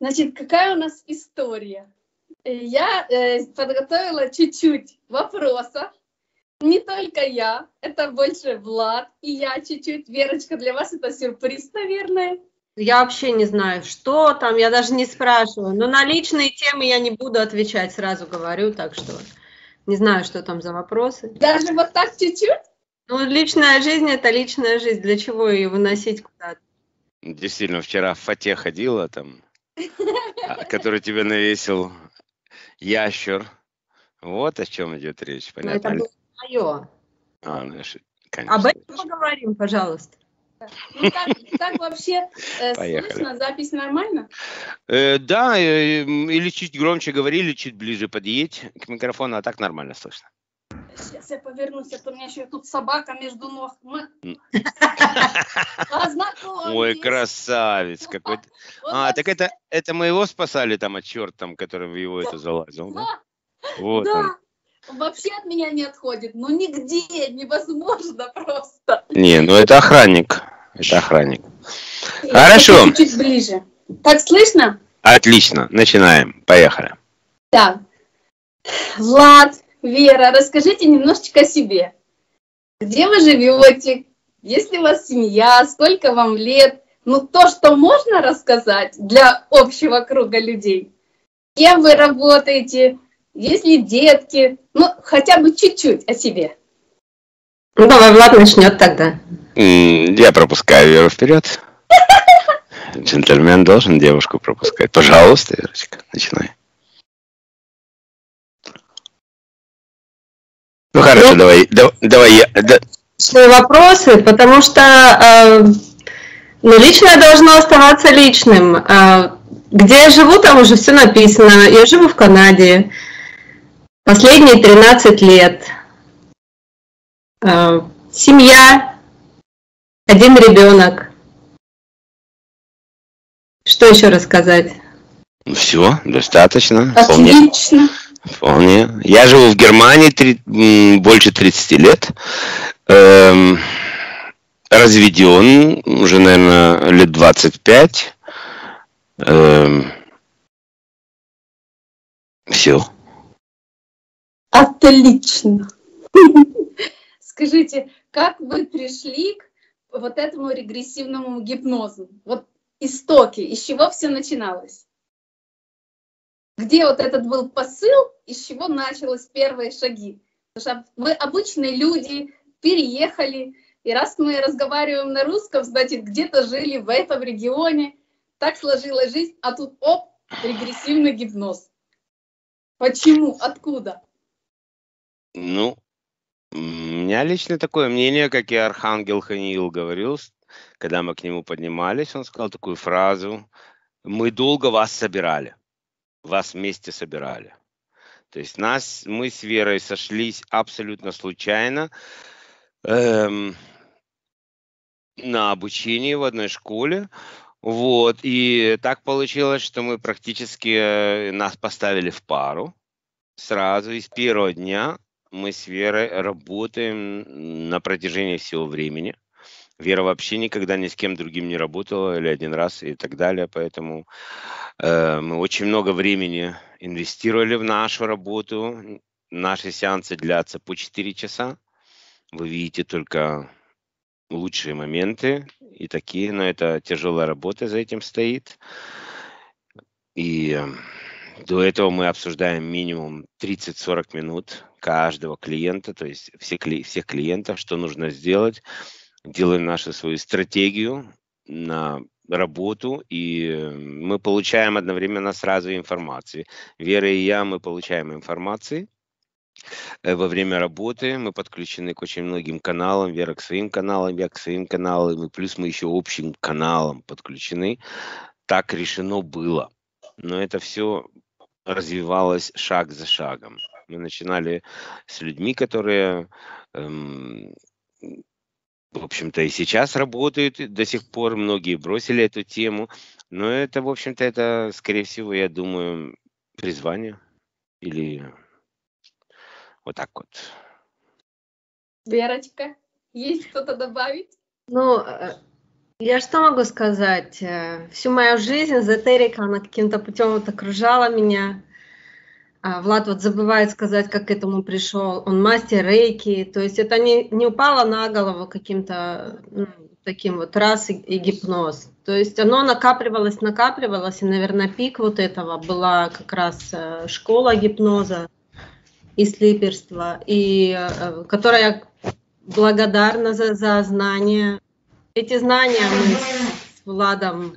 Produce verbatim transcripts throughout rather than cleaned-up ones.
Значит, какая у нас история? Я э, подготовила чуть-чуть вопросов. Не только я, это больше Влад и я чуть-чуть. Верочка, для вас это сюрприз, наверное. Я вообще не знаю, что там, я даже не спрашиваю. Но на личные темы я не буду отвечать, сразу говорю, так что не знаю, что там за вопросы. Даже вот так чуть-чуть? Ну, личная жизнь – это личная жизнь, для чего ее выносить куда-то? Действительно, вчера в фате ходила там, который тебя навесил ящер. Вот о чем идет речь, Но это понятно? было мое. А, ну, конечно. Об этом поговорим, пожалуйста. Ну, как, как вообще э, слышно? Запись нормально? Э, да, э, или чуть громче говори, или чуть ближе подъедь к микрофону, а так нормально слышно. Сейчас я повернусь, а то у меня еще тут собака между ног. Ой, красавец какой-то. А, так это, это мы его спасали там от черта, который в его это залазил, да? Вот он. Вообще от меня не отходит, ну нигде, невозможно просто. Не, ну это охранник, это охранник. Хорошо. Чуть-чуть ближе. Так слышно? Отлично, начинаем, поехали. Да. Влад, Вера, расскажите немножечко о себе. Где вы живете? Есть ли у вас семья? Сколько вам лет? Ну, то, что можно рассказать для общего круга людей. Кем вы работаете? Есть ли детки? Ну, хотя бы чуть-чуть о себе. Ну, давай Влад начнет тогда. Я пропускаю Веру вперед. Джентльмен должен девушку пропускать. Пожалуйста, Верочка, начинай. Ну, хорошо, ну, давай, давай, давай я... Да. Свои вопросы, потому что э, ну, личное должно оставаться личным. Э, где я живу, там уже все написано. Я живу в Канаде. Последние тринадцать лет. Э, семья. Один ребенок. Что еще рассказать? Ну, все, достаточно. Отлично. Вполне. Вполне. Я живу в Германии три, больше тридцати лет. Эм, разведен уже, наверное, лет двадцать пять. Эм, все. Отлично. Скажите, как вы пришли к вот этому регрессивному гипнозу? Вот истоки, из чего все начиналось? Где вот этот был посыл, из чего началось первые шаги? Потому что мы обычные люди, переехали, и раз мы разговариваем на русском, значит, где-то жили в этом регионе, так сложилась жизнь, а тут оп, регрессивный гипноз. Почему? Откуда? Ну, у меня лично такое мнение, как и Архангел Ханиил говорил, когда мы к нему поднимались, он сказал такую фразу: «Мы долго вас собирали, вас вместе собирали». То есть нас, мы с Верой сошлись абсолютно случайно эм, на обучении в одной школе. Вот, и так получилось, что мы практически, э, нас поставили в пару сразу, и с первого дня мы с Верой работаем на протяжении всего времени. Вера вообще никогда ни с кем другим не работала, или один раз, и так далее, поэтому э, мы очень много времени инвестировали в нашу работу. Наши сеансы длятся по четыре часа. Вы видите только лучшие моменты и такие, но это тяжелая работа за этим стоит. И до этого мы обсуждаем минимум тридцать-сорок минут каждого клиента, то есть все, всех клиентов, что нужно сделать. Делаем нашу свою стратегию на работу, и мы получаем одновременно сразу информацию. Вера и я, мы получаем информацию во время работы, мы подключены к очень многим каналам, Вера к своим каналам, я к своим каналам, и плюс мы еще общим каналам подключены. Так решено было. Но это все развивалось шаг за шагом. Мы начинали с людьми, которые, эм, в общем-то, и сейчас работают до сих пор. Многие бросили эту тему. Но это, в общем-то, это, скорее всего, я думаю, призвание. Или вот так вот. Верочка, есть что-то добавить? Ну, Я что могу сказать? Э, Всю мою жизнь эзотерика, она каким-то путем вот окружала меня. А Влад вот забывает сказать, как к этому пришел. Он мастер рейки. То есть это не, не упало на голову каким-то ну, таким вот раз и, и гипноз. То есть оно накапливалось, накапливалось. И, наверное, пик вот этого была как раз э, школа гипноза и слиперства, и, э, которая я благодарна за, за знания. Эти знания мы с Владом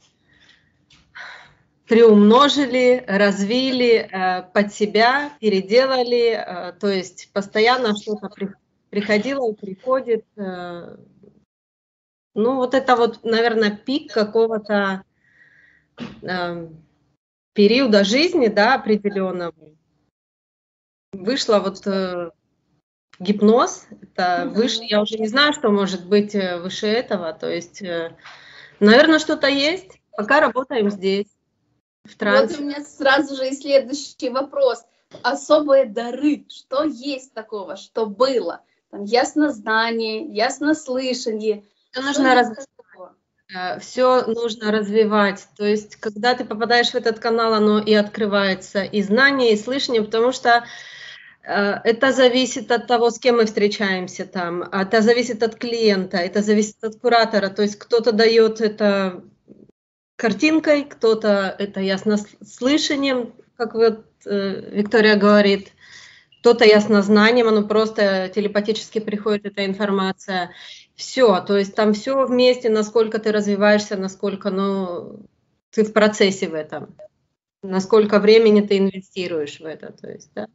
приумножили, развили э, под себя, переделали. Э, то есть постоянно что-то при, приходило и приходит. Э, ну, вот это вот, наверное, пик какого-то э, периода жизни, да, определенного. Вышло вот э, гипноз. Это выше, я уже не знаю, что может быть э, выше этого. То есть, э, наверное, что-то есть. Пока работаем здесь. В Вот у меня сразу же и следующий вопрос. Особые дары. Что есть такого, что было? Там яснознание, яснослышание. Все нужно, раз... Все нужно развивать. То есть, когда ты попадаешь в этот канал, оно и открывается, и знание, и слышание, потому что э, это зависит от того, с кем мы встречаемся там. Это зависит от клиента, это зависит от куратора. То есть кто-то дает это картинкой, кто-то это яснослышанием, как вот э, Виктория говорит, кто-то яснознанием, оно просто телепатически приходит эта информация. Все, то есть там все вместе, насколько ты развиваешься, насколько ну, ты в процессе в этом, насколько времени ты инвестируешь в это. То есть, да.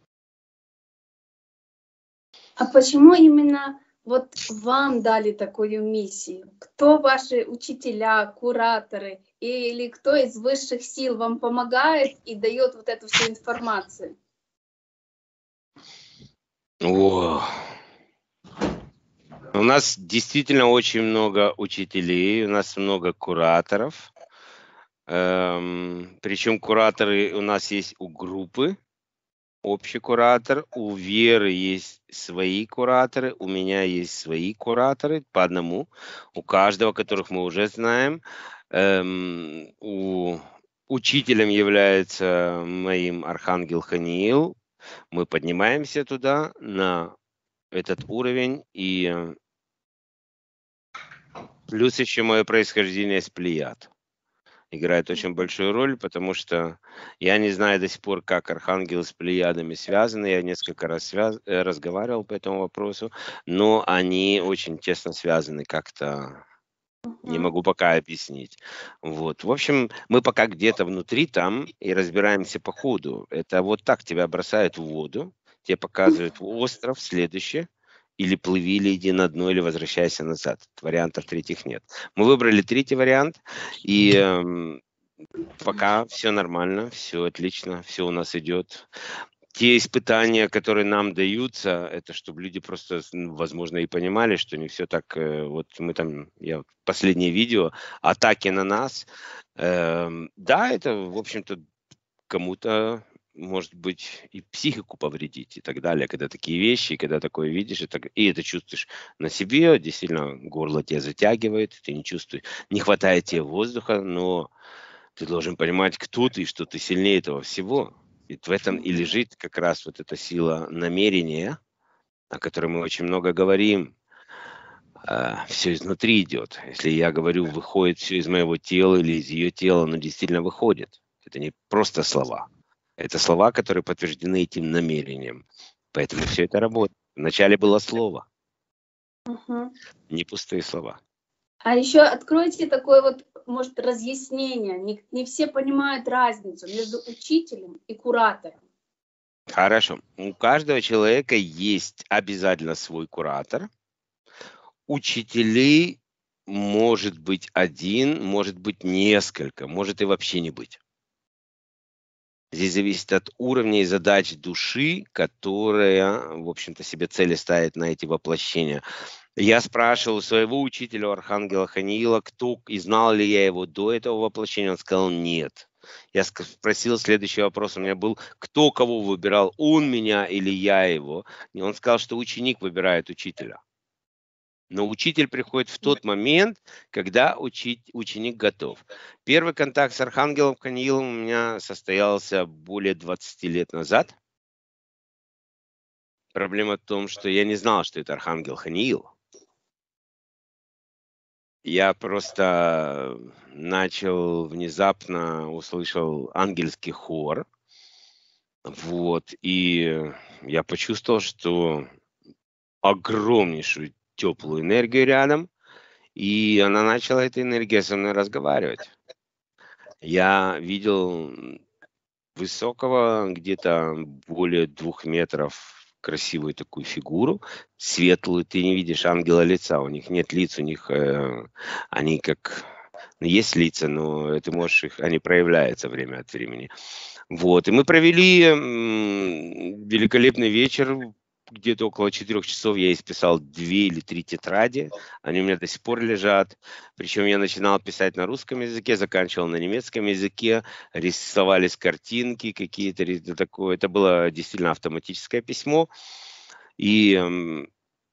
А почему именно вот вам дали такую миссию? Кто ваши учителя, кураторы, или кто из высших сил вам помогает и дает вот эту всю информацию? О. У нас действительно очень много учителей, у нас много кураторов. Эм, причем кураторы у нас есть у группы, общий куратор, у Веры есть свои кураторы, у меня есть свои кураторы по одному, у каждого, которых мы уже знаем. Эм, у учителем является моим архангел Ханиил. Мы поднимаемся туда на этот уровень, и плюс еще мое происхождение с Плеяд играет очень большую роль, потому что я не знаю до сих пор, как архангелы с Плеядами связаны. Я несколько раз связ... разговаривал по этому вопросу, но они очень тесно связаны как-то. Не могу пока объяснить. Вот. В общем, мы пока где-то внутри там и разбираемся по ходу. Это вот так тебя бросают в воду, тебе показывают остров, следующее, или плыви, или иди на дно, или возвращайся назад. Вариантов третьих нет. Мы выбрали третий вариант, и эм, пока все нормально, все отлично, все у нас идет. Те испытания, которые нам даются, это чтобы люди просто, возможно, и понимали, что не все так. Вот мы там, я последнее видео, атаки на нас. Э, да, это, в общем-то, кому-то, может быть, и психику повредить и так далее, когда такие вещи, когда такое видишь, и, так, и это чувствуешь на себе, действительно, горло тебя затягивает, ты не чувствуешь, не хватает тебе воздуха, но ты должен понимать, кто ты, что ты сильнее этого всего. Ведь в этом и лежит как раз вот эта сила намерения, о которой мы очень много говорим. Все изнутри идет. Если я говорю, выходит все из моего тела или из ее тела, оно действительно выходит. Это не просто слова. Это слова, которые подтверждены этим намерением. Поэтому все это работает. Вначале было слово, Угу. не пустые слова. А еще откройте такое вот, может, разъяснение. Не, не все понимают разницу между учителем и куратором. Хорошо. У каждого человека есть обязательно свой куратор. Учителей может быть один, может быть несколько, может и вообще не быть. Здесь зависит от уровня и задач души, которая, в общем-то, себе цели ставит на эти воплощения. Я спрашивал у своего учителя, архангела Ханиила, кто и знал ли я его до этого воплощения. Он сказал нет. Я спросил следующий вопрос, у меня был, кто кого выбирал, он меня или я его. И он сказал, что ученик выбирает учителя. Но учитель приходит в тот момент, когда учить, ученик готов. Первый контакт с Архангелом Ханиилом у меня состоялся более двадцати лет назад. Проблема в том, что я не знал, что это Архангел Ханиил. Я просто начал внезапно, услышал ангельский хор. Вот, и я почувствовал, что огромнейшую теплую энергию рядом, и она начала, эта энергия, со мной разговаривать. Я видел высокого, где-то более двух метров, красивую такую фигуру, светлую. Ты не видишь ангела лица, у них нет лиц, у них э, они как... Ну, есть лица, но ты можешь их, они проявляются время от времени. Вот, и мы провели м, великолепный вечер. Где-то около четырех часов я исписал две или три тетради. Они у меня до сих пор лежат. Причем я начинал писать на русском языке, заканчивал на немецком языке. Рисовались картинки какие-то. Это, такое. Это было действительно автоматическое письмо. И эм,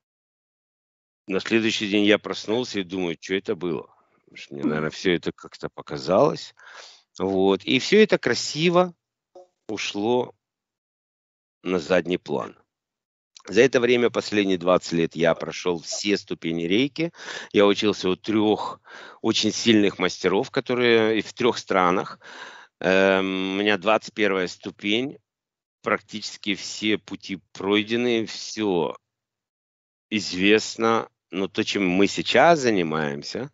на следующий день я проснулся и думаю, что это было. Потому что мне, наверное, все это как-то показалось. Вот. И все это красиво ушло на задний план. За это время, последние двадцать лет, я прошел все ступени рейки. Я учился у трех очень сильных мастеров, которые и в трех странах. Эм, у меня двадцать первая ступень. Практически все пути пройдены, все известно. Но то, чем мы сейчас занимаемся,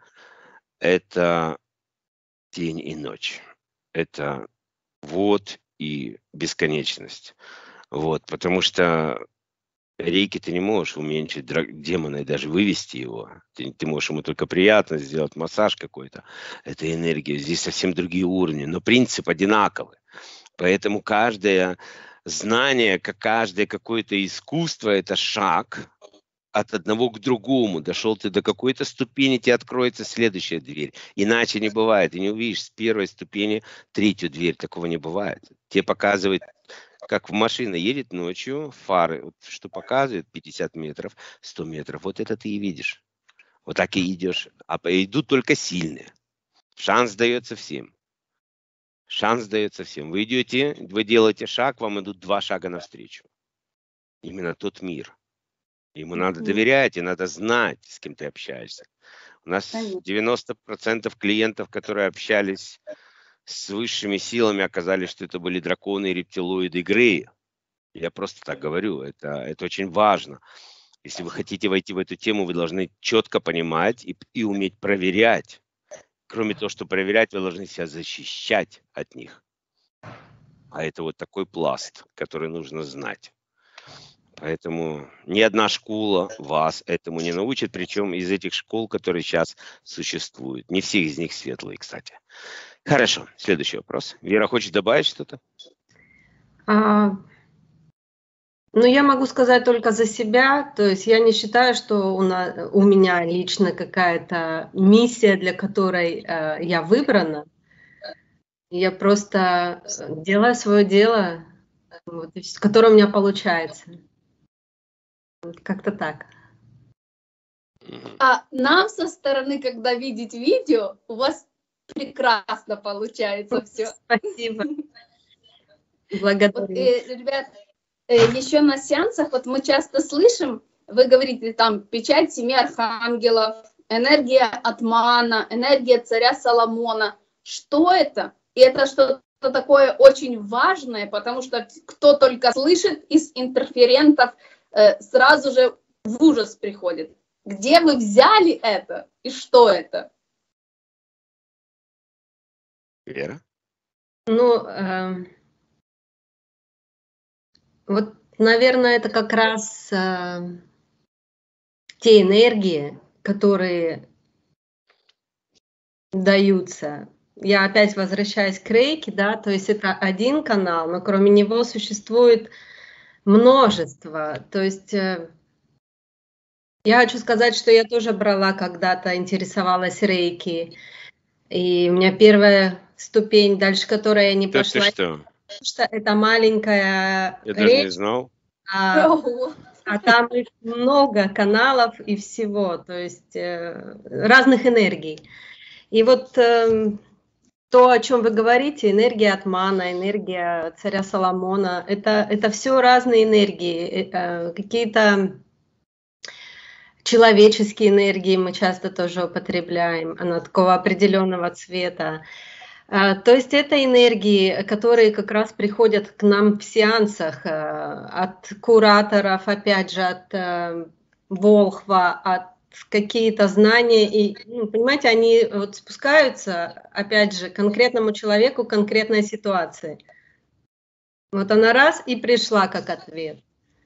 это день и ночь. Это вот и бесконечность. Вот, потому что рейки ты не можешь уменьшить демона и даже вывести его. Ты, ты можешь ему только приятно сделать, массаж какой-то. Это энергия. Здесь совсем другие уровни, но принцип одинаковый. Поэтому каждое знание, как каждое какое-то искусство, это шаг от одного к другому. Дошел ты до какой-то ступени, тебе откроется следующая дверь. Иначе не бывает. Ты не увидишь с первой ступени третью дверь. Такого не бывает. Тебе показывает, как в машина едет ночью, фары, вот, что показывает пятьдесят метров, сто метров. Вот это ты и видишь. Вот так и идешь. А идут только сильные. Шанс дается всем. Шанс дается всем. Вы идете, вы делаете шаг, вам идут два шага навстречу. Именно тот мир. Ему надо доверять, и надо знать, с кем ты общаешься. У нас девяносто процентов клиентов, которые общались с высшими силами, оказались, что это были драконы, рептилоиды, греи. Я просто так говорю, это, это очень важно. Если вы хотите войти в эту тему, вы должны четко понимать и, и уметь проверять. Кроме того, что проверять, вы должны себя защищать от них. А это вот такой пласт, который нужно знать. Поэтому ни одна школа вас этому не научит, причем из этих школ, которые сейчас существуют. Не все из них светлые, кстати. Хорошо, следующий вопрос. Вера, хочешь добавить что-то? А, ну, я могу сказать только за себя. То есть я не считаю, что у, нас, у меня лично какая-то миссия, для которой э, я выбрана. Я просто делаю свое дело, вот, которое у меня получается. Как-то так. А нам со стороны, когда видеть видео, у вас прекрасно получается все. Спасибо. Благодарю. Вот, э, ребят, э, еще на сеансах, вот мы часто слышим, вы говорите там печать семи архангелов, энергия Атмана, энергия царя Соломона. Что это? И это что-то такое очень важное, потому что кто только слышит из интерферентов, э, сразу же в ужас приходит. Где вы взяли это и что это? Вера? Ну, э, вот, наверное, это как раз э, те энергии, которые даются. Я опять возвращаюсь к рейке, да, то есть это один канал, но кроме него существует множество. То есть э, я хочу сказать, что я тоже брала когда-то, интересовалась рейки, и у меня первая ступень, дальше которой я не Да пошла, ты что? что это маленькая Я даже не рейка. знал. А, а там их много каналов и всего, то есть э, разных энергий. И вот э, то, о чем вы говорите, энергия Атмана, энергия царя Соломона, это, это все разные энергии, э, какие-то человеческие энергии мы часто тоже употребляем, она такого определенного цвета. То есть это энергии, которые как раз приходят к нам в сеансах от кураторов, опять же, от волхва, от какие-то знания. И, ну, понимаете, они вот спускаются, опять же, конкретному человеку, конкретной ситуации. Вот она раз и пришла как ответ.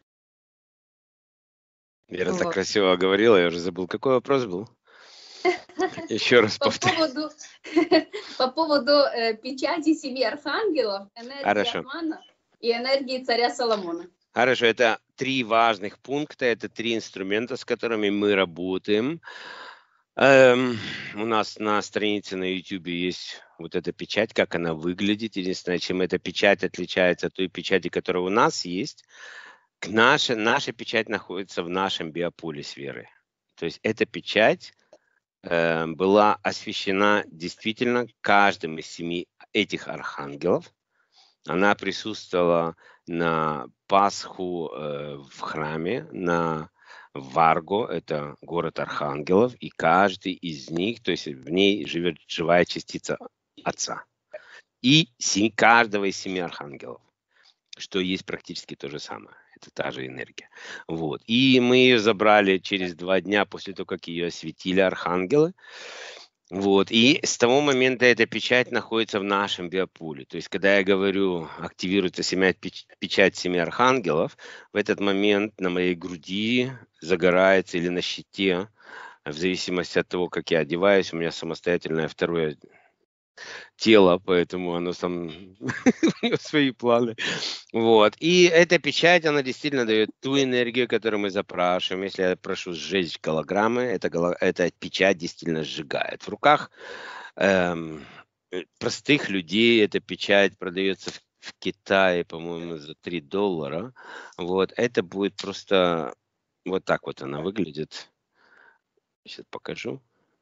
Вера вот. Так красиво говорила, я уже забыл, какой вопрос был. Еще раз по повторю. Поводу, по поводу э, печати семи архангелов, энергии Хорошо. Атмана и энергии царя Соломона. Хорошо, это три важных пункта, это три инструмента, с которыми мы работаем. Эм, у нас на странице на YouTube есть вот эта печать, как она выглядит. Единственное, чем эта печать отличается от той печати, которая у нас есть, наша, наша печать находится в нашем биополе сферы. То есть эта печать э, была освящена действительно каждым из семи этих архангелов. Она присутствовала на Пасху э, в храме, на Варго, это город архангелов, и каждый из них, то есть в ней живет живая частица Отца. И семи, каждого из семи архангелов, что есть практически то же самое. Это та же энергия. Вот. И мы ее забрали через два дня после того, как ее осветили архангелы. Вот. И с того момента эта печать находится в нашем биополе. То есть, когда я говорю, активируется семя, печать семи архангелов, в этот момент на моей груди загорается или на щите, в зависимости от того, как я одеваюсь, у меня самостоятельное второе тело, поэтому оно там свои планы. Вот. И эта печать, она действительно дает ту энергию, которую мы запрашиваем. Если я прошу сжечь голограммы, эта, эта печать действительно сжигает. В руках эм, простых людей эта печать продается в, в Китае, по-моему, за три доллара. Вот. Это будет просто вот так вот она выглядит. Сейчас покажу.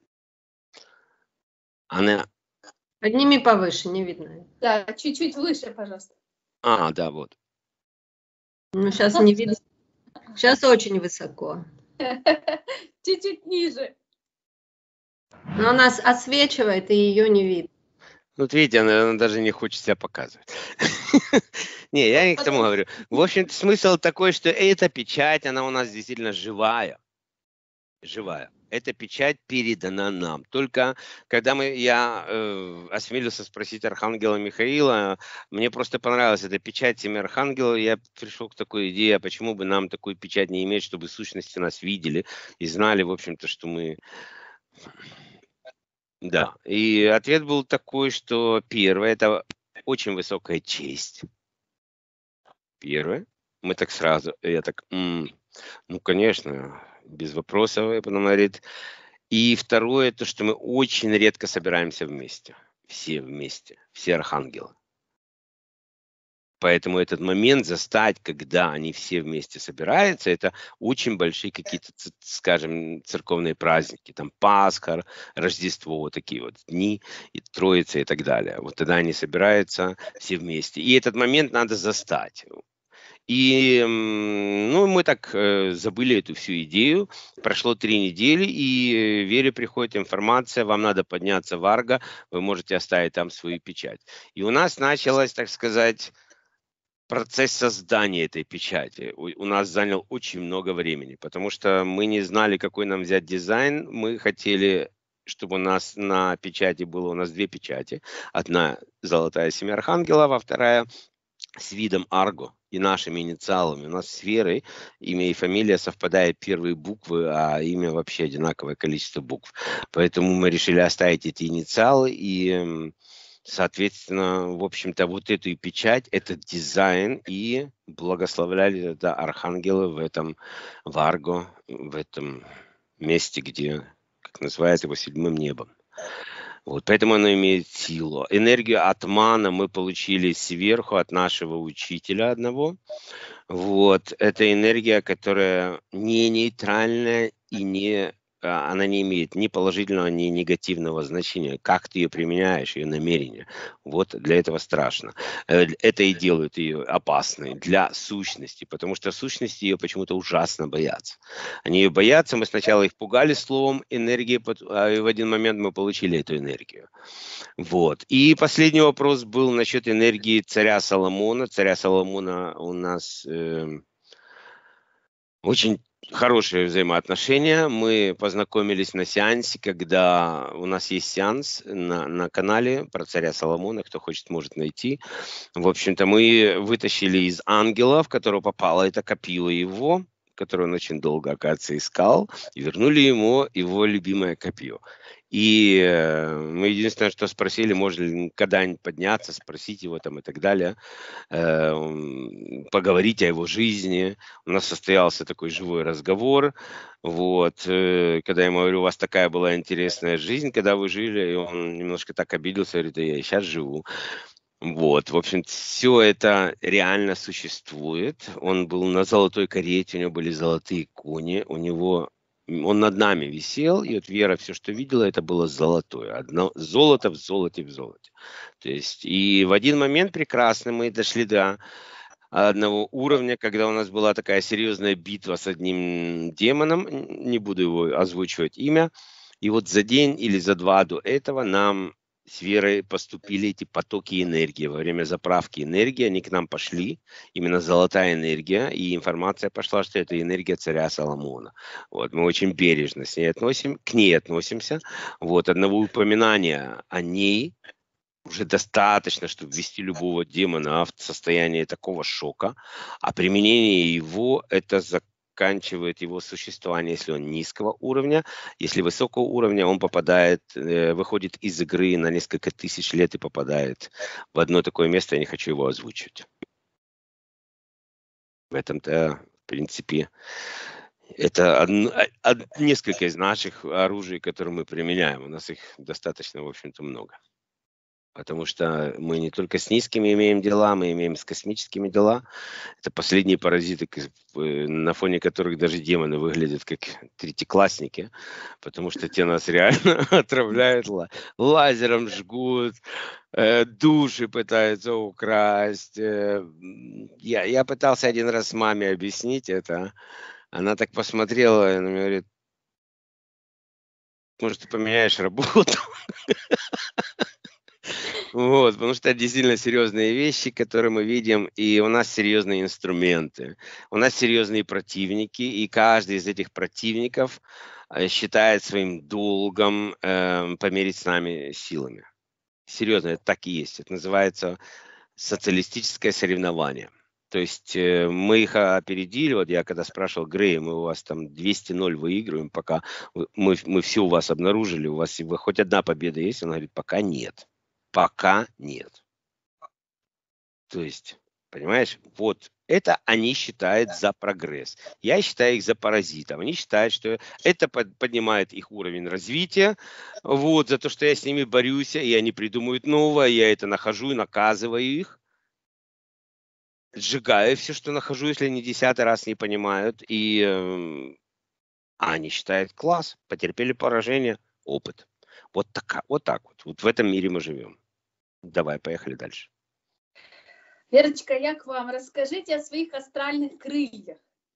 Она Подними повыше, не видно. Да, чуть-чуть выше, пожалуйста. А, да, вот. Ну, сейчас не видно. Сейчас очень высоко. Чуть-чуть ниже. Но она освечивает, и ее не видно. Вот видите, она, она даже не хочет себя показывать. Не, я не к тому говорю. В общем, смысл такой, что эта печать, она у нас действительно живая. Живая. Эта печать передана нам. Только когда мы, я э, осмелился спросить архангела Михаила, мне просто понравилась эта печать семи архангелов, я пришел к такой идее, а почему бы нам такую печать не иметь, чтобы сущности нас видели и знали, в общем-то, что мы... Да, и ответ был такой, что первое, это очень высокая честь. Первое. Мы так сразу, я так, м-м, ну, конечно, без вопросов, и потом говорит. И второе, то, что мы очень редко собираемся вместе. Все вместе, все архангелы. Поэтому этот момент застать, когда они все вместе собираются, это очень большие какие-то, скажем, церковные праздники. Там Пасха, Рождество, вот такие вот дни, и Троица и так далее. Вот тогда они собираются все вместе. И этот момент надо застать. И ну, мы так э, забыли эту всю идею. Прошло три недели, и Вере приходит информация, вам надо подняться в Арго, вы можете оставить там свою печать. И у нас началось, так сказать, процесс создания этой печати. У, у нас занял очень много времени, потому что мы не знали, какой нам взять дизайн. Мы хотели, чтобы у нас на печати было у нас две печати. Одна золотая семя архангелов, а вторая с видом Арго и нашими инициалами. У нас сферы, имя и фамилия совпадают первые буквы, а имя вообще одинаковое количество букв. Поэтому мы решили оставить эти инициалы и, соответственно, в общем-то, вот эту печать, этот дизайн и благословляли это архангелы в этом в Арго, в этом месте, где, как называют его, седьмым небом. Вот, поэтому оно имеет силу. Энергию Атмана мы получили сверху от нашего учителя одного. Вот, это энергия, которая не нейтральная и не, а, она не имеет ни положительного, ни негативного значения. Как ты ее применяешь, ее намерение. Вот для этого страшно. Э, Это и делает ее опасной для сущности, потому что сущности ее почему-то ужасно боятся. Они ее боятся, мы сначала их пугали словом энергии, пот- а в один момент мы получили эту энергию. Вот. И последний вопрос был насчет энергии царя Соломона. Царя Соломона у нас эм, очень хорошие взаимоотношения. Мы познакомились на сеансе, когда у нас есть сеанс на, на канале про царя Соломона. Кто хочет, может найти. В общем-то, мы вытащили из ангела, в которого попало это копье его, которое он очень долго, оказывается, искал, и вернули ему его любимое копье. И э, мы единственное, что спросили, можно ли когда-нибудь подняться, спросить его там и так далее, э, м, поговорить о его жизни. У нас состоялся такой живой разговор. Вот, э, когда я ему говорю, у вас такая была интересная жизнь, когда вы жили, и он немножко так обиделся, говорит, да я и сейчас живу. Вот, в общем, все это реально существует. Он был на золотой карете, у него были золотые кони, у него м, он над нами висел, и вот Вера все, что видела, это было золотое. Одно золото в золоте в золоте. То есть, и в один момент прекрасно мы дошли до одного уровня, когда у нас была такая серьезная битва с одним демоном, н- не буду его озвучивать имя, и вот за день или за два до этого нам с Верой поступили эти потоки энергии. Во время заправки энергии они к нам пошли, именно золотая энергия, и информация пошла, что это энергия царя Соломона. Вот, мы очень бережно с ней относим, к ней относимся. Вот, одного упоминания о ней уже достаточно, чтобы ввести любого демона в состояние такого шока, а применение его это заканчивает его существование, если он низкого уровня. Если высокого уровня, он попадает, э, выходит из игры на несколько тысяч лет и попадает в одно такое место, я не хочу его озвучивать. В этом-то, в принципе, это одно- а- од- несколько из наших оружий, которые мы применяем. У нас их достаточно, в общем-то, много. Потому что мы не только с низкими имеем дела, мы имеем с космическими дела. Это последние паразиты, к- э, на фоне которых даже демоны выглядят как третьеклассники, потому что те нас реально отравляют, ла- лазером жгут, э, души пытаются украсть. э, м, Я, я пытался один раз маме объяснить это. Она так посмотрела и она мне говорит, может, ты поменяешь работу? Вот, потому что это действительно серьезные вещи, которые мы видим, и у нас серьезные инструменты, у нас серьезные противники, и каждый из этих противников э, считает своим долгом эм, померить с нами силами. Серьезно, это так и есть. Это называется социалистическое соревнование. То есть э, мы их опередили, вот я когда спрашивал, Грей, мы у вас там двести ноль выигрываем, пока вы- мы, мы все у вас обнаружили, у вас вы- хоть одна победа есть? Он говорит, пока нет. Пока нет. То есть, понимаешь, вот это они считают за прогресс. Я считаю их за паразитов. Они считают, что это под- поднимает их уровень развития. Вот, за то, что я с ними борюсь, и они придумывают новое, я это нахожу и наказываю их. Сжигаю все, что нахожу, если они десятый раз не понимают. И эм, а они считают класс, потерпели поражение, опыт. Вот, така, вот так вот. Вот в этом мире мы живем. Давай, поехали дальше. Верочка, я к вам. Расскажите о своих астральных крыльях.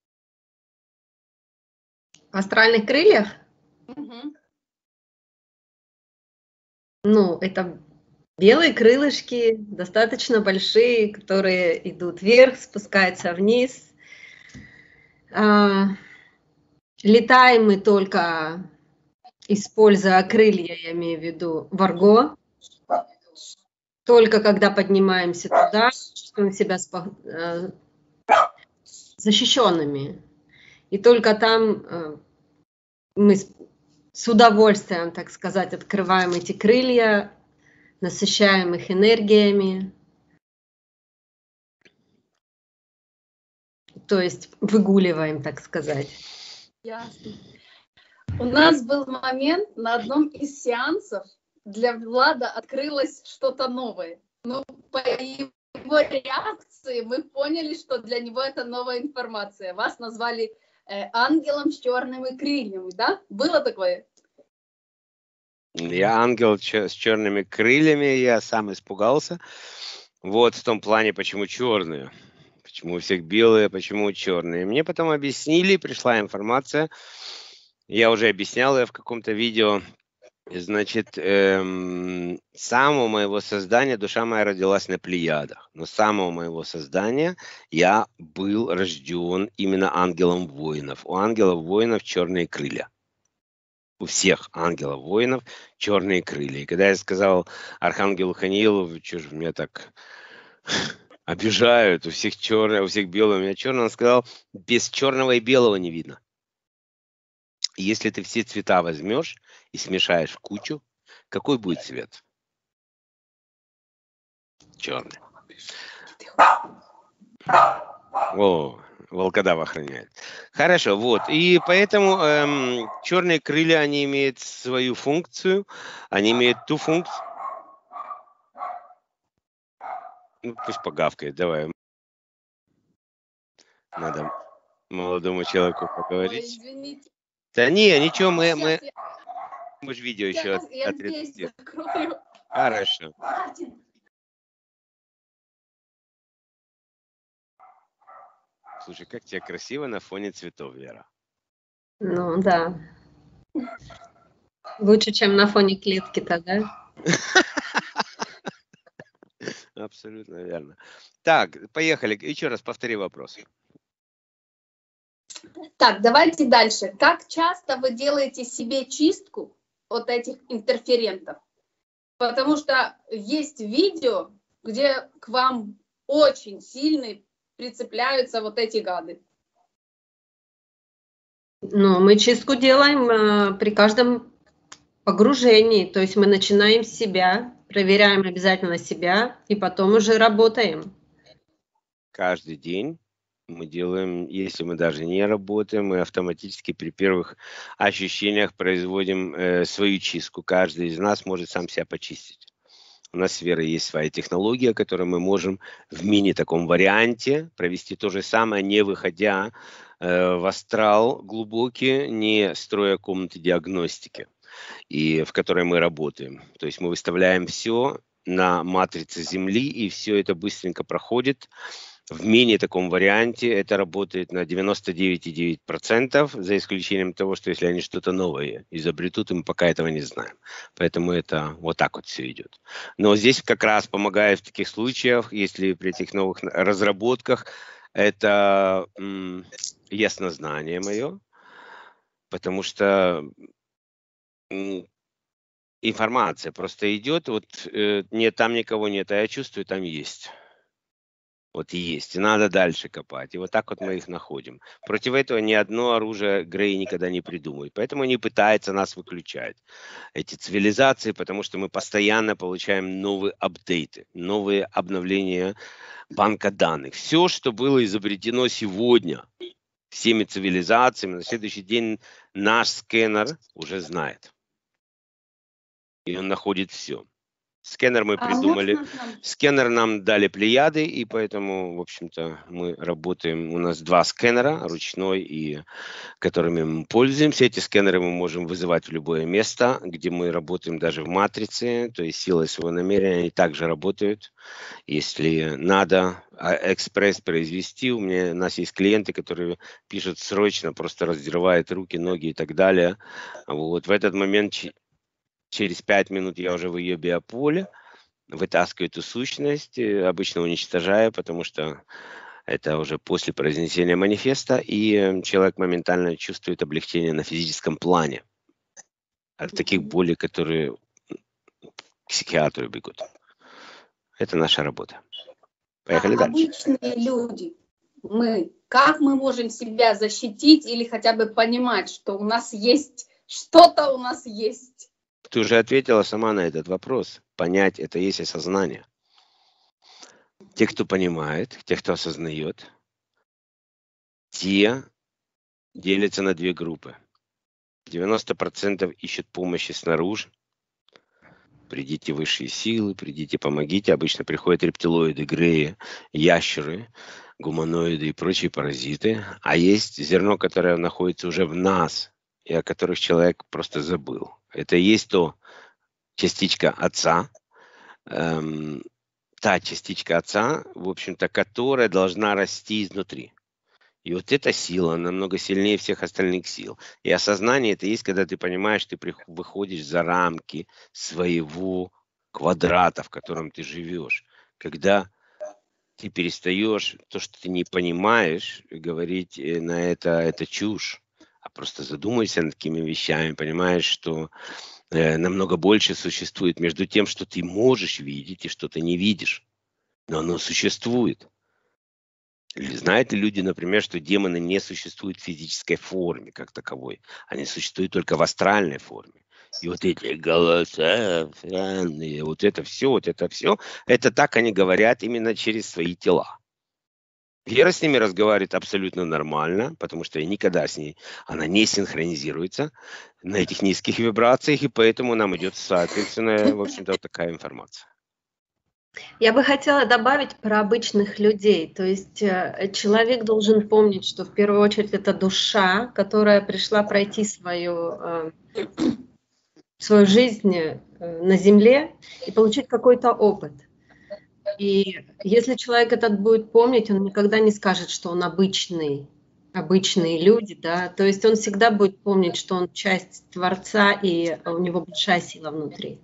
Астральных крыльях? Мгм. Ну, это белые крылышки, достаточно большие, которые идут вверх, спускаются вниз. А, Летаем мы только, используя крылья, я имею в виду варго. Только когда поднимаемся туда, чувствуем себя спо- э, защищенными. И только там э, мы с с удовольствием, так сказать, открываем эти крылья, насыщаем их энергиями, то есть выгуливаем, так сказать. Ясно. У нас был момент на одном из сеансов, для Влада открылось что-то новое. Ну, по его реакции мы поняли, что для него это новая информация. Вас назвали э, ангелом с черными крыльями, да? Было такое? Я ангел с черными крыльями, я сам испугался. Вот в том плане, почему черные. Почему у всех белые, почему черные. Мне потом объяснили, пришла информация. Я уже объяснял ее в каком-то видео. Значит, эм, с самого моего создания душа моя родилась на Плеядах. Но с самого моего создания я был рожден именно ангелом воинов. У ангелов воинов черные крылья. У всех ангелов воинов черные крылья. И когда я сказал архангелу Ханиилу, что же меня так обижают, у всех черное, у всех белое, у меня черное, он сказал, без черного и белого не видно. Если ты все цвета возьмешь и смешаешь в кучу, какой будет цвет? Черный. О, волкодав охраняет. Хорошо, вот. И поэтому эм, черные крылья, они имеют свою функцию, они имеют ту функцию. Ну, пусть погавкает, давай. Надо молодому человеку поговорить. Ой, извините. Да не, ничего, мы, Сейчас мы, я, мы же видео еще сейчас я здесь отредактируем. закрою. Хорошо. Мартин. Слушай, как тебе красиво на фоне цветов, Вера. Ну да. Лучше, чем на фоне клетки-то, да? Абсолютно верно. Так, поехали. Еще раз повтори вопрос. Так, давайте дальше. Как часто вы делаете себе чистку от этих интерферентов? Потому что есть видео, где к вам очень сильно прицепляются вот эти гады. Ну, мы чистку делаем э, при каждом погружении. То есть мы начинаем с себя, проверяем обязательно себя и потом уже работаем. Каждый день мы делаем, если мы даже не работаем, мы автоматически при первых ощущениях производим э, свою чистку. Каждый из нас может сам себя почистить. У нас с Верой есть своя технология, которую мы можем в мини-таком варианте провести то же самое, не выходя э, в астрал глубокий, не строя комнаты диагностики, и в которой мы работаем. То есть мы выставляем все на матрице Земли, и все это быстренько проходит. В мини-таком варианте это работает на девяносто девять целых девять десятых процента, за исключением того, что если они что-то новое изобретут, и мы пока этого не знаем. Поэтому это вот так вот все идет. Но здесь как раз помогает в таких случаях, если при этих новых разработках, это м, яснознание мое, потому что м, информация просто идет, вот э, нет, там никого нет, а я чувствую, там есть. Вот и есть. И надо дальше копать. И вот так вот мы их находим. Против этого ни одно оружие Грей никогда не придумает. Поэтому они пытаются нас выключать. Эти цивилизации, потому что мы постоянно получаем новые апдейты, новые обновления банка данных. Все, что было изобретено сегодня всеми цивилизациями, на следующий день наш скэнер уже знает. И он находит все. Скэнер мы придумали. Скэнер нам дали Плеяды, и поэтому, в общем-то, мы работаем. У нас два скэнера, ручной и которыми мы пользуемся. Эти скэнеры мы можем вызывать в любое место, где мы работаем даже в матрице, то есть силой своего намерения. Они также работают. Если надо экспресс произвести, у меня, у нас есть клиенты, которые пишут срочно, просто раздирают руки, ноги и так далее. Вот в этот момент... Через пять минут я уже в ее биополе, вытаскиваю эту сущность, обычно уничтожаю, потому что это уже после произнесения манифеста, и человек моментально чувствует облегчение на физическом плане от таких болей, которые к психиатру бегут. Это наша работа. Поехали а дальше. Обычные люди, мы, как мы можем себя защитить или хотя бы понимать, что у нас есть, что-то у нас есть? Ты уже ответила сама на этот вопрос. Понять — это есть осознание. Те, кто понимает, те, кто осознает, те делятся на две группы. девяносто процентов ищут помощи снаружи, придите высшие силы, придите, помогите. Обычно приходят рептилоиды, греи, ящеры, гуманоиды и прочие паразиты. А есть зерно, которое находится уже в нас, и о которых человек просто забыл. Это и есть то частичка Отца, эм, та частичка Отца, в общем-то, которая должна расти изнутри. И вот эта сила намного сильнее всех остальных сил. И осознание это есть, когда ты понимаешь, ты выходишь за рамки своего квадрата, в котором ты живешь. Когда ты перестаешь то, что ты не понимаешь, говорить на это, это чушь. А просто задумайся над такими вещами, понимаешь, что э, намного больше существует между тем, что ты можешь видеть и что ты не видишь. Но оно существует. Знают ли люди, например, что демоны не существуют в физической форме как таковой? Они существуют только в астральной форме. И вот эти голоса, вот это все, вот это все, это так они говорят именно через свои тела. Вера с ними разговаривает абсолютно нормально, потому что я никогда с ней, она не синхронизируется на этих низких вибрациях, и поэтому нам идет, соответственно, в общем-то, вот такая информация. Я бы хотела добавить про обычных людей. То есть человек должен помнить, что в первую очередь это душа, которая пришла пройти свою, свою жизнь на Земле и получить какой-то опыт. И если человек этот будет помнить, он никогда не скажет, что он обычный, обычные люди, да. То есть он всегда будет помнить, что он часть Творца и у него большая сила внутри.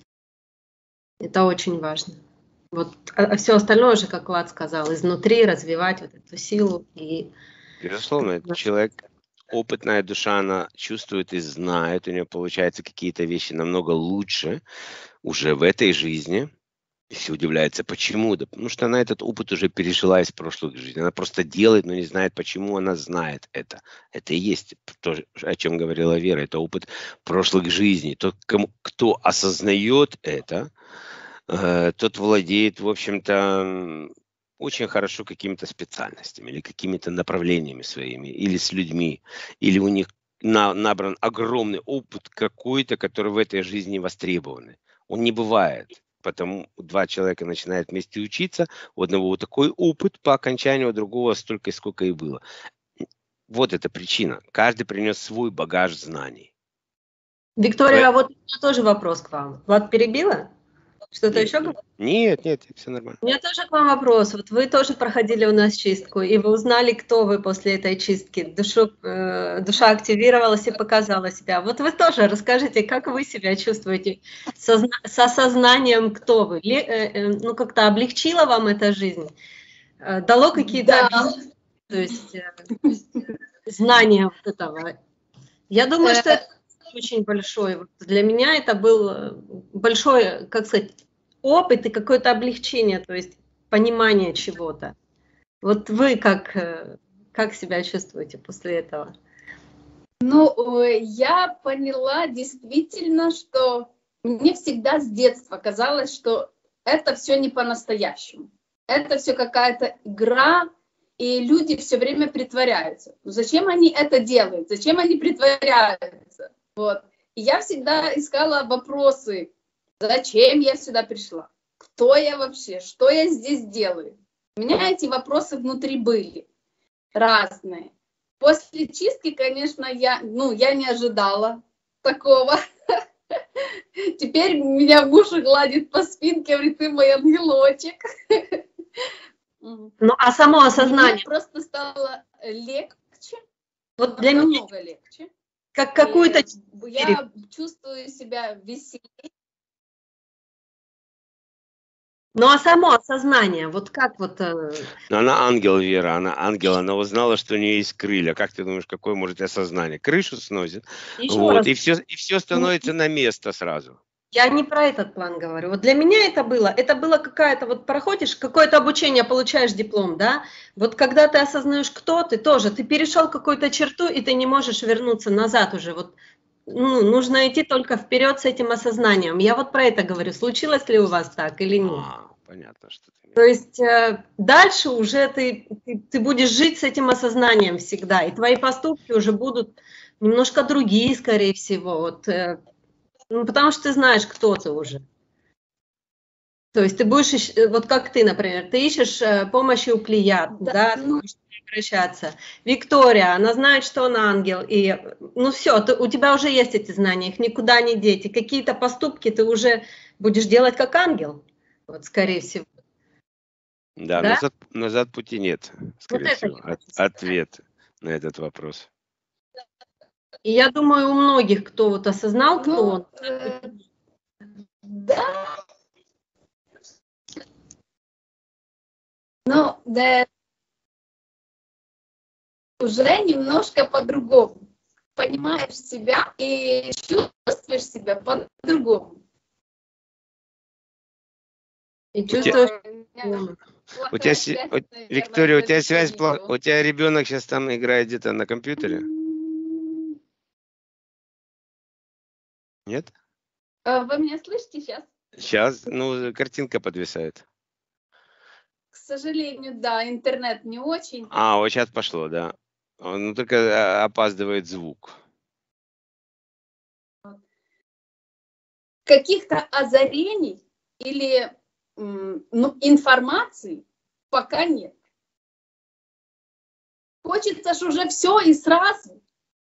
Это очень важно. Вот, а все остальное же, как Влад сказал, изнутри развивать вот эту силу. И... Безусловно, человек, опытная душа, она чувствует и знает, у нее получаются какие-то вещи намного лучше уже в этой жизни. И все удивляются, почему? Да потому что она этот опыт уже пережила из прошлых жизней. Она просто делает, но не знает, почему она знает это. Это и есть то, о чем говорила Вера. Это опыт прошлых жизней. Тот, кому, кто осознает это, тот владеет, в общем-то, очень хорошо какими-то специальностями или какими-то направлениями своими, или с людьми, или у них на, набран огромный опыт какой-то, который в этой жизни востребован. Он не бывает. Потому два человека начинают вместе учиться, у одного вот такой опыт по окончанию, у другого столько, сколько и было. Вот эта причина. Каждый принес свой багаж знаний. Виктория, а вот у меня тоже вопрос к вам. Влад перебила? Что-то еще говорить? Нет, нет, все нормально. У меня тоже к вам вопрос. Вот вы тоже проходили у нас чистку, и вы узнали, кто вы после этой чистки. Душу, э, душа активировалась и показала себя. Вот вы тоже расскажите, как вы себя чувствуете со, с осознанием, кто вы. Ли, э, э, ну, как-то облегчила вам эта жизнь? Э, дало какие-то да. то есть, э, знания вот этого? Я думаю, что это очень большой. Вот для меня это был большой, как сказать, опыт и какое-то облегчение, то есть понимание чего-то. Вот вы как, как себя чувствуете после этого? Ну, я поняла действительно, что мне всегда с детства казалось, что это все не по-настоящему. Это все какая-то игра, и люди все время притворяются. Но зачем они это делают? Зачем они притворяются? Вот. И я всегда искала вопросы, зачем я сюда пришла, кто я вообще, что я здесь делаю. У меня эти вопросы внутри были разные. После чистки, конечно, я, ну, я не ожидала такого. Теперь меня муж гладит по спинке, говорит, ты мой ангелочек. Ну, а само осознание? Мне просто стало легче, вот для меня намного легче. Как какую-то... Я чувствую себя веселее. Ну, а само осознание, вот как вот... Но она ангел, Вера, она ангел, она узнала, что у нее есть крылья. Как ты думаешь, какое может осознание? Крышу сносит, вот, и все, и все становится на место сразу. Я не про этот план говорю. Вот для меня это было, это было какая-то, вот проходишь, какое-то обучение, получаешь диплом, да? Вот когда ты осознаешь, кто ты, тоже, ты перешел какую-то черту, и ты не можешь вернуться назад уже. Вот, ну, нужно идти только вперед с этим осознанием. Я вот про это говорю. Случилось ли у вас так или нет? А, понятно, что ты... То есть э, дальше уже ты, ты, ты будешь жить с этим осознанием всегда, и твои поступки уже будут немножко другие, скорее всего, вот... Э, Ну, потому что ты знаешь, кто ты уже. То есть ты будешь, ищ- вот как ты, например, ты ищешь э, помощи у Плеяд, Да, да, ты ну, будешь к ней обращаться. Виктория, она знает, что он ангел, и ну все, у тебя уже есть эти знания, их никуда не деть, и какие-то поступки ты уже будешь делать как ангел, вот, скорее всего, Да, да? назад, назад пути нет, Вот скорее это всего. я От- хочу сказать. ответ на этот вопрос. И я думаю, у многих, кто вот осознал, кто ну, он, э, да, но да, уже немножко по-другому. Понимаешь себя и чувствуешь себя по-другому. и У тебя, чувствуешь, Ой, у меня у тебя, плохая си- связь, у- наверное, Виктория, у тебя даже по связь плохая, видео. у тебя ребенок сейчас там играет где-то на компьютере? М, Нет? а Вы меня слышите сейчас? Сейчас, ну, картинка подвисает. К сожалению, да, интернет не очень. А, вот сейчас пошло, да. Он, ну, только э, опаздывает звук. Каких-то озарений или м, ну, информации пока нет. Хочется ж уже все и сразу.